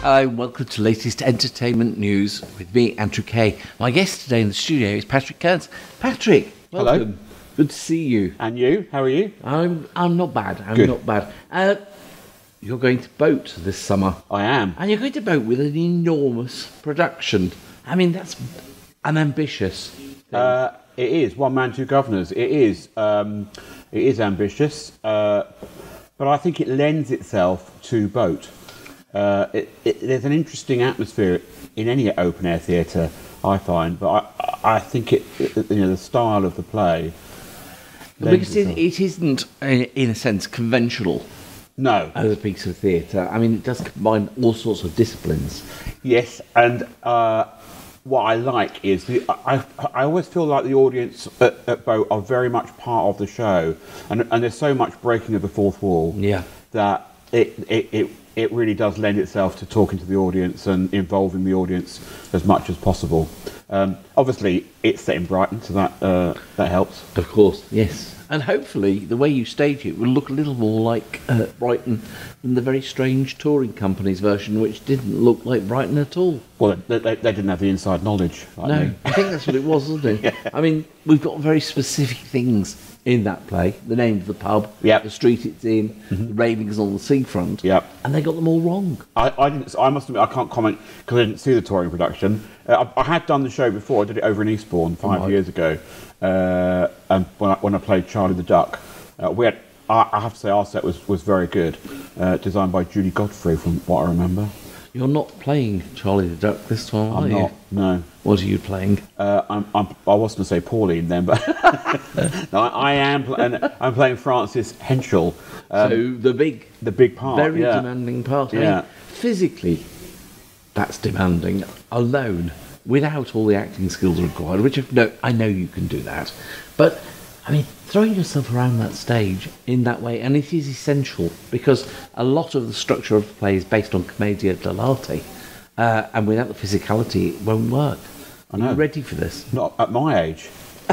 Hello, welcome to latest entertainment news with me, Andrew Kay. My guest today in the studio is Patric Kearns. Patric, welcome. Hello. Good to see you. And you? How are you? I'm not bad. Good. Not bad. You're going to boat this summer. I am. And you're going to boat with an enormous production. I mean, that's an ambitious thing. It is One Man Two Guvnors. It is ambitious, but I think it lends itself to boat. There's an interesting atmosphere in any open air theatre, I find, but I think the style of the play. Because it isn't, in a sense, conventional. No. As a piece of theatre. I mean, it does combine all sorts of disciplines. Yes, and what I like is I always feel like the audience at Boat are very much part of the show, and there's so much breaking of the fourth wall. Yeah. That it really does lend itself to talking to the audience and involving the audience as much as possible. Obviously, it's set in Brighton, so that helps. Of course, yes. And hopefully, the way you stage it will look a little more like Brighton than the very strange touring company's version, which didn't look like Brighton at all. Well, they didn't have the inside knowledge. Like No, me. I think that's what it was, wasn't it? Yeah. I mean, we've got very specific things in that play. The name of the pub, Yep. the street it's in, the railings on the seafront. Yep. And they got them all wrong. I must admit, I can't comment because I didn't see the touring production. I had done the show before. I did it over in Eastbourne 5 years ago, and when I played Charlie the Duck, I have to say our set was very good, designed by Judy Godfrey, from what I remember. You're not playing Charlie the Duck this time, are I'm you? not. No. What are you playing? I was going to say Pauline then, but no, I am. I'm playing Frances Henschel. So the big part, very yeah. demanding part. I Yeah. mean, physically, that's demanding alone, without all the acting skills required, which I know you can do that. But, I mean, throwing yourself around that stage in that way, and it is essential, because a lot of the structure of the play is based on commedia dell'arte, and without the physicality, it won't work. I know. Are you ready for this? Not at my age.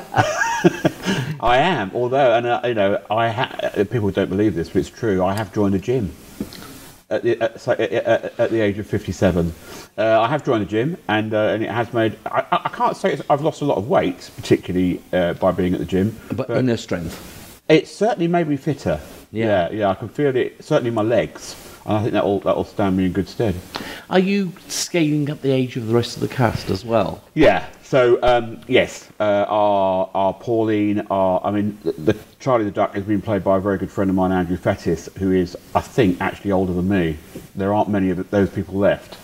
I am, although, and people don't believe this, but it's true. I have joined a gym at the age of 57. I have joined a gym, and it has made. I can't say I've lost a lot of weight, particularly by being at the gym. But inner strength. It certainly made me fitter. Yeah. Yeah. I can feel it. Certainly in my legs, and I think that'll stand me in good stead. Are you scaling up the age of the rest of the cast as well? Yeah. So yes, our Pauline, the Charlie the Duck has been played by a very good friend of mine, Andrew Fettis, who is, I think, actually older than me. There aren't many of those people left.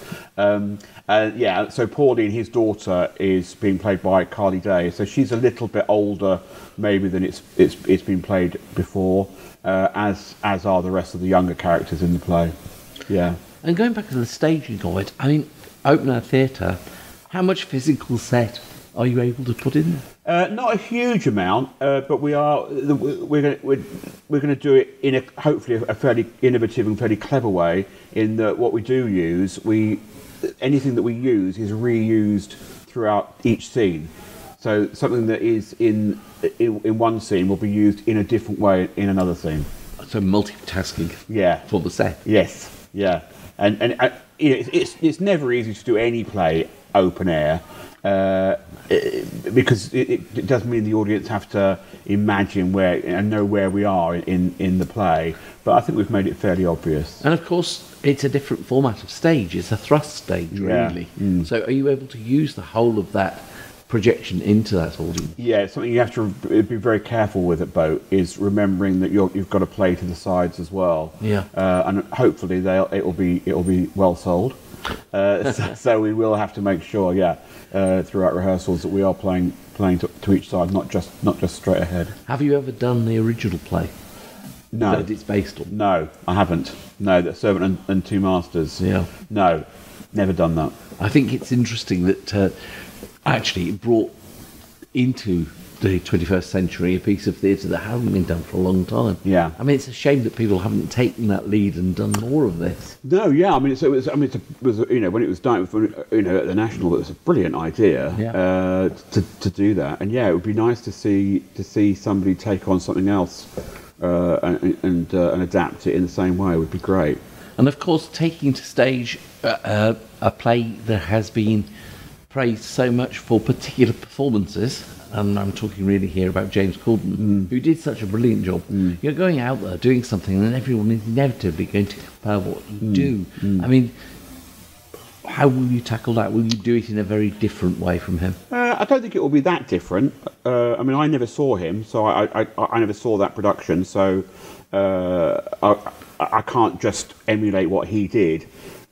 So Pauline, his daughter, is being played by Carly Day. So she's a little bit older, maybe, than it's been played before, as are the rest of the younger characters in the play. Yeah. And going back to the staging of it, I mean, open air theatre, how much physical set are you able to put in? Not a huge amount, but we're going to do it in hopefully a fairly innovative and fairly clever way. In that, what we do use, anything that we use is reused throughout each scene. So something that is in one scene will be used in a different way in another scene. So multitasking. Yeah. For the set. Yes. Yeah. And it's never easy to do any play open air, because it does mean the audience have to imagine where and know where we are in the play. But I think we've made it fairly obvious. And of course, it's a different format of stage. It's a thrust stage, really. Mm. So are you able to use the whole of that projection into that audience? Yeah, something you have to be very careful with at Boat is remembering that you've got to play to the sides as well. Yeah. And hopefully it'll be well sold. So we will have to make sure, throughout rehearsals, that we are playing to each side, not just straight ahead. Have you ever done the original play? No. That it's based on? No, I haven't. No, the Servant and Two Masters. Yeah. No, never done that. I think it's interesting that actually it brought into the 21st century a piece of theatre that hadn't been done for a long time. Yeah. I mean, it's a shame that people haven't taken that lead and done more of this. No, yeah. I mean, it was when it was done, at the National, it was a brilliant idea to do that. And it would be nice to see somebody take on something else and adapt it in the same way. Would be great. And of course, taking to stage a play that has been praised so much for particular performances, and I'm talking really here about James Corden, who did such a brilliant job. You're going out there doing something, and everyone is inevitably going to compare what you do. I mean, how will you tackle that? Will you do it in a very different way from him? I don't think it will be that different. I mean, I never saw him, so I never saw that production, so I can't just emulate what he did.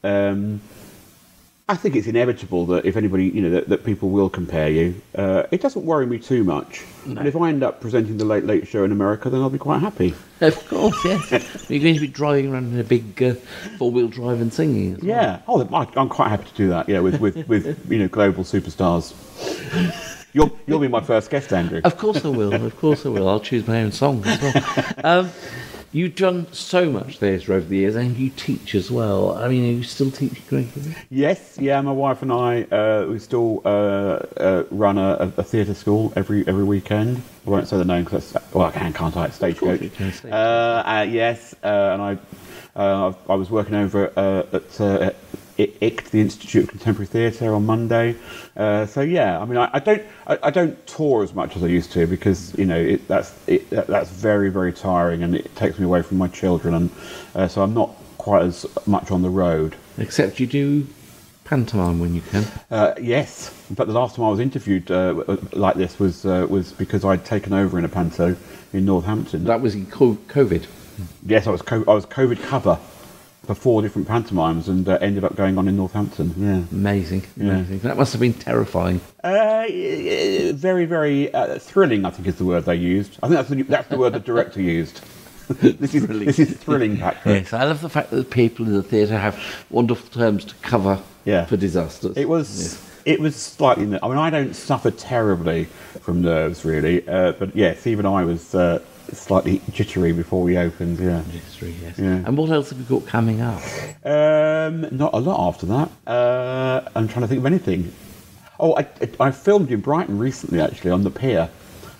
I think it's inevitable that if anybody, that people will compare you. It doesn't worry me too much. No. And if I end up presenting the Late Late Show in America, then I'll be quite happy. Of course, yes. You're going to be driving around in a big four-wheel drive and singing as well. Yeah. Oh, I'm quite happy to do that. Yeah, with global superstars. You'll be my first guest, Andrew. Of course I will. Of course I will. I'll choose my own song as well. You've done so much theatre over the years, and you teach as well. I mean, are you still teaching regularly? Yes, yeah. My wife and I, we still run a theatre school every weekend. I won't say the name because I can't I? Stagecoach. Yes, and I was working over at ICT, the Institute of Contemporary Theatre, on Monday. So yeah, I mean, I don't tour as much as I used to because that's very, very tiring, and it takes me away from my children, and so I'm not quite as much on the road. Except you do pantomime when you can. Yes, in fact, the last time I was interviewed like this was because I'd taken over in a panto in Northampton. That was in COVID. Yes, I was COVID cover for 4 different pantomimes, and ended up going on in Northampton. Yeah, amazing. That must have been terrifying. Very, very thrilling, I think is the word they used. I think that's the word the director used. This is thrilling, Patrick. Yes, I love the fact that people in the theatre have wonderful terms to cover for disasters. It was slightly. I mean, I don't suffer terribly from nerves, really, but yes, even I was slightly jittery before we opened. Yeah, jittery. Yes. Yeah. And what else have you got coming up? Not a lot after that. I'm trying to think of anything. Oh, I filmed in Brighton recently, actually, on the pier,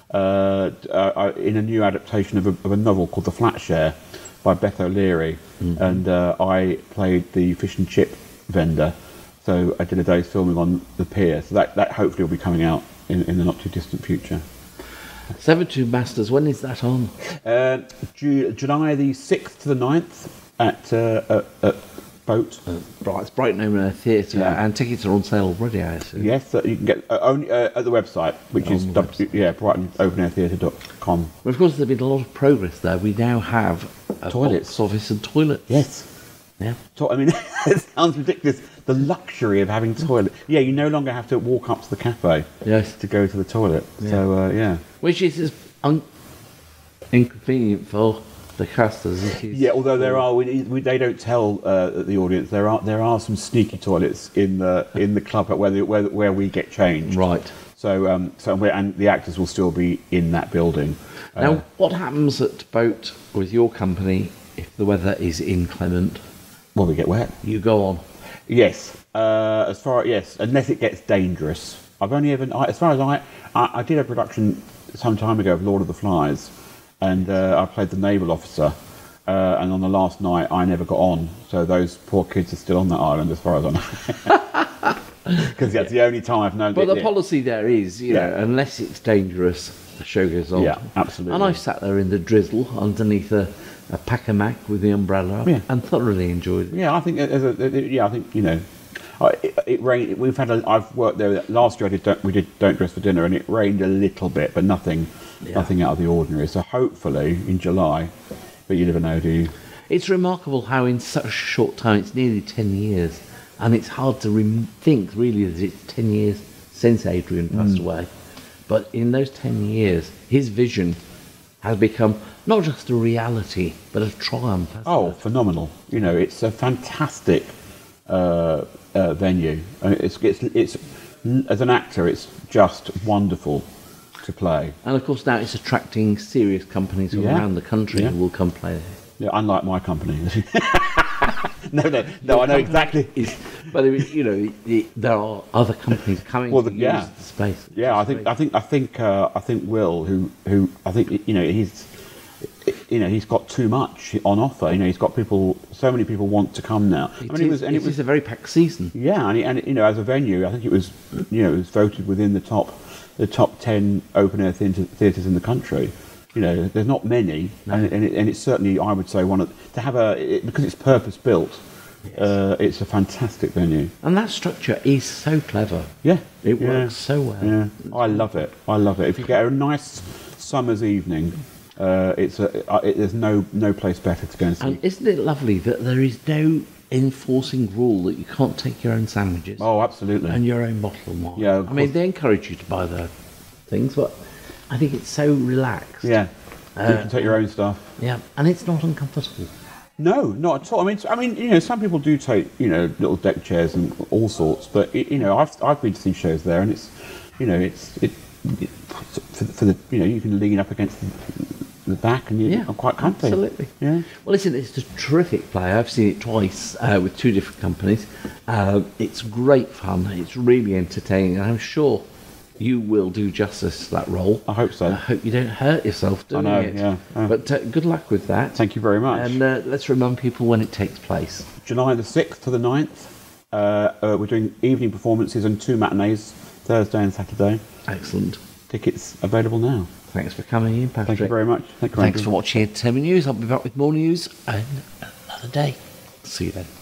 in a new adaptation of a novel called The Flat Share by Beth O'Leary, and I played the fish and chip vendor. So I did a day's filming on the pier. So that hopefully will be coming out in the not too distant future. 72 Masters, when is that on? July the 6th to the 9th at Boat. It's Brighton Open Air Theatre, and tickets are on sale already, I assume. Yes, you can get only at the website, which is BrightonOpenAirTheatre.com. Well, of course, there's been a lot of progress there. We now have a toilets, box office and toilets. Yes. Yeah. I mean, it sounds ridiculous. The luxury of having toilet. Yeah, you no longer have to walk up to the cafe. Yes. To go to the toilet. Yeah. So yeah. Which is inconvenient for the cast as it is. Yeah, although there are, they don't tell the audience there are some sneaky toilets in the club where we get changed. Right. So and the actors will still be in that building. Now, what happens at Boat with your company if the weather is inclement? Well, we get wet. You go on. Yes. Unless it gets dangerous. I've only ever, as far as I did a production some time ago of Lord of the Flies, and I played the naval officer. And on the last night, I never got on. So those poor kids are still on that island, as far as I know. Because that's the only time I've known. But the policy there is, you know, unless it's dangerous, the show goes on. Yeah, absolutely. And I sat there in the drizzle underneath a pack of mac with the umbrella and thoroughly enjoyed it. Yeah, I think it rained. I've worked there last year. We did Don't Dress for Dinner, and it rained a little bit, but nothing out of the ordinary. So hopefully in July, but you never know, do you? It's remarkable how in such a short time, it's nearly 10 years, and it's hard to think really that it's 10 years since Adrian passed away. But in those 10 years, his vision has become not just a reality, but a triumph. Oh, phenomenal! You know, it's a fantastic venue. I mean, it's as an actor, it's just wonderful to play. And of course, now it's attracting serious companies from around the country who will come play there. Yeah, unlike my company. No, I know exactly. But you know, there are other companies coming to use the space. Yeah, I think Will, who I think, you know, he's got too much on offer. He's got people. So many people want to come now. It was a very packed season. Yeah, and as a venue, I think it was voted within the top 10 open air theatres in the country. There's not many, No. and it's certainly, I would say, because it's purpose built. Yes. It's a fantastic venue, And that structure is so clever. yeah, It works so well. Yeah, I love it. If you get a nice summer's evening, there's no place better to go and see. And isn't it lovely that there is no enforcing rule that you can't take your own sandwiches Oh, absolutely. and your own bottle of wine? Yeah, of I mean, course. they encourage you to buy their things, but I think it's so relaxed. Yeah, you can take your own stuff. Yeah, and it's not uncomfortable. No, not at all. I mean, some people do take, little deck chairs and all sorts, but I've been to see shows there, and it's for the you can lean up against the back, and you're quite comfy. Absolutely. Yeah. Well, listen, it's a terrific play. I've seen it twice with two different companies. It's great fun. It's really entertaining, and I'm sure you will do justice to that role. I hope so. I hope you don't hurt yourself doing know, it. yeah. But good luck with that. Thank you very much. And let's remind people when it takes place. July the 6th to the 9th. We're doing evening performances and 2 matinees, Thursday and Saturday. Excellent. Tickets available now. Thanks for coming in, Patrick. Thank you very much. Thanks for watching Entertainment News. I'll be back with more news another day. See you then.